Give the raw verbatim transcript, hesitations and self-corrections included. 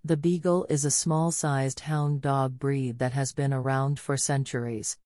The Beagle is a small-sized hound dog breed that has been around for centuries.